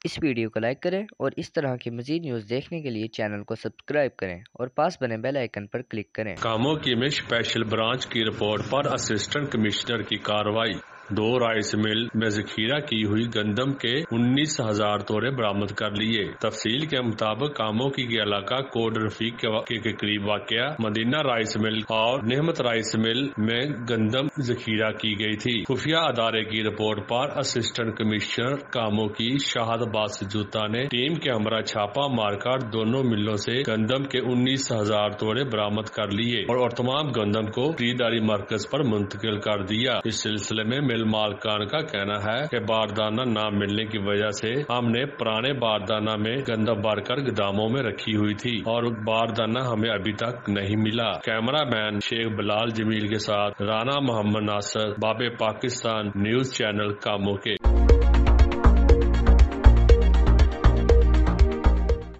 اس video کو like کریں اور اس طرح کی مزید نیوز دیکھنے کے لیے چینل کو سبسکرائب کریں اور پاس بنے بیل آئیکن پر کلک کریں۔ کاموکی میں اسپیشل برانچ کی رپورٹ پر اسسٹنٹ کمشنر کی کارروائی۔ 2 رائس مل میں ذخیرہ کی ہوئی گندم کے 19,000 تورے برآمد کر لیے۔ تفصیل کے مطابق کاموکی کے علاقہ کوٹ رفیق کے قریب واقع مدینہ رائس مل اور نعمت رائس مل میں گندم ذخیرہ کی گئی تھی۔ خفیہ ادارے کی رپورٹ پر اسسٹنٹ کمشنر کاموکی شاہد باسجوتا نے ٹیم کے ہمراہ چھاپہ مار کر دونوں ملوں سے گندم کے 19,000 تورے برآمد کر لیے اور تمام گندم کو خریداری مرکز پر منتقل کر دیا۔ اس سلسلے میں مل مالکان کا کہنا ہے کہ باردانہ نہ ملنے کی وجہ سے ہم نے پرانے باردانہ میں گندم بھر کر گوداموں میں رکھی ہوئی تھی اور باردانہ ہمیں ابھی تک نہیں ملا۔ کیمرہ مین شیخ بلال جمیل کے ساتھ رانا محمد ناصر، باب پاکستان نیوز چینل کاموکی۔